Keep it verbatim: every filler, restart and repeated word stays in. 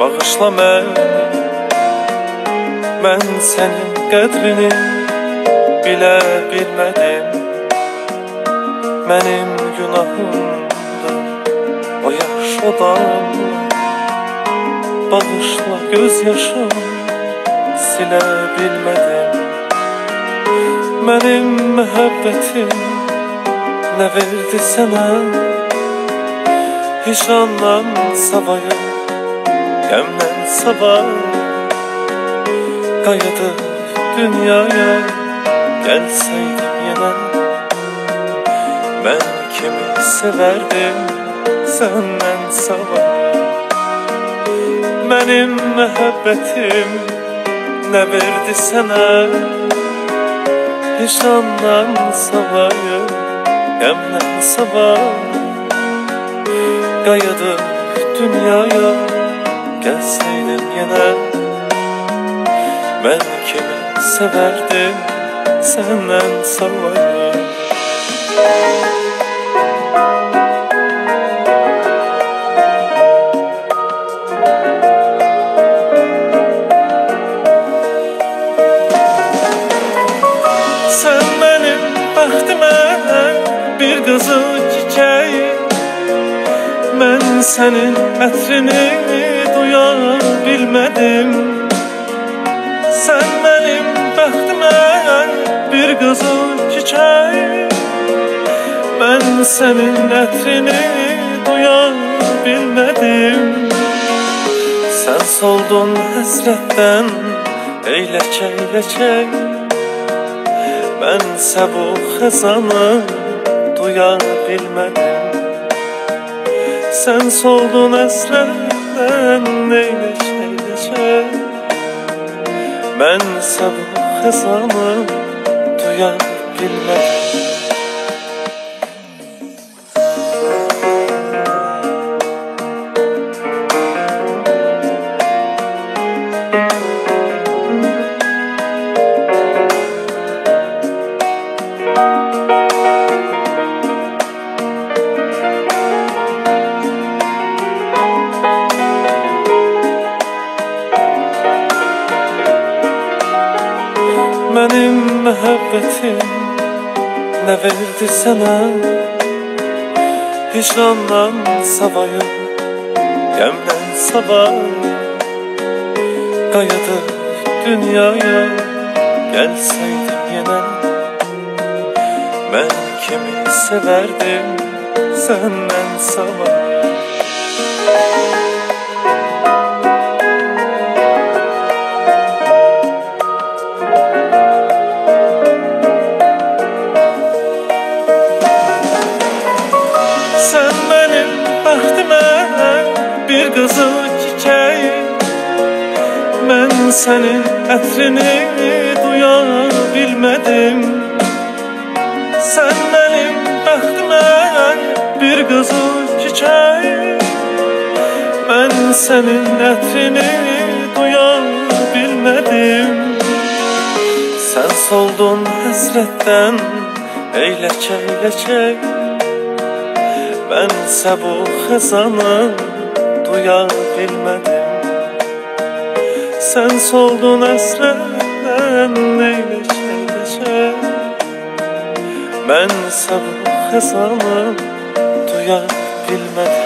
bağışla məni. Mən sənin qədrini bilə bilmədim. Mənim günahımdır o yaş odamla. Bağışla göz yaşım silə bilmədim. Mənim məhəbbətim nə verdi sənə? Hicrandan savayı, qəmdən savayı. Qayıdıb dünyaya gəlsəydim yenə, mən kimi sevərdim səndən savayı. Mənim məhəbbətim nə verdi sənə? Hicrandan savayı, qəmdən savayı. Qayıdıb dünyaya gəlsəydim yenə, mən kimi sevərdim səndən savayı. Sən mənim bəxtimə bir qızıl çiçək, mən sənin ətrini duya bilmədim. Sən mənim bəxtimə bir qızıl çiçək, mən sənin ətrini duya bilmədim. Sən soldun həsrətdən ey ləçək ləçək, mənsə bu xəzanı duya bilmədim. Sən soldun həsrətdən ey ləçək ləçək, mənsə bu xəzanı duya bilmədim. Mənim məhəbbətim nə verdi sənə? Hicrandan savayı, qəmdən savayı. Qayıdıb dünyaya gəlsəydim yenə, mən kimi sevərdim səndən savayı. Sən mənim bəxtimə bir qızıl çiçək, mən sənin ətrini duya bilmədim. Sən mənim bəxtimə bir qızıl çiçək, mən sənin ətrini duya bilmədim. Sən soldun həsrətdən ey ləçək ləçək, mənsə bu xəzanı duya bilmədim. Sən soldun həsrətdən ey ləçək ləçək, mənsə bu xəzanı duya bilmədim.